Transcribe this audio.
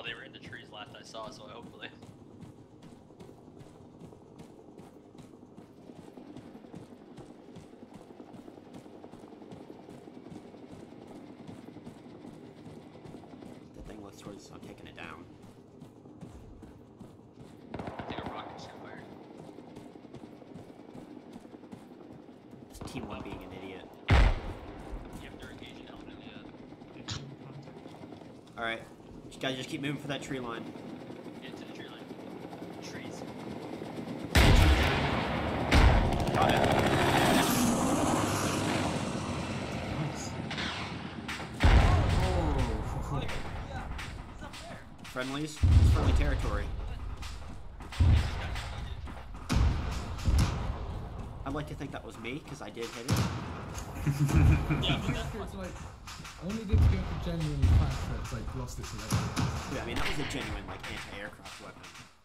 they were in the trees last I saw, so hopefully. The thing looks towards. I'm taking it down. I think a rocket just got fired. It's Team 1 being an idiot. You have to engage an element, yeah. Alright. You guys just keep moving for that tree line. Get to the tree line. Trees. Got it. Nice. Oh. Yeah, he's up there. Friendlies? It's friendly territory. I'd like to think that was me, because I did hit it. Yeah, but that's It's like, I only did to go for genuinely fast that it's like lost its level. Yeah, I mean, that was a genuine, like, anti-aircraft weapon.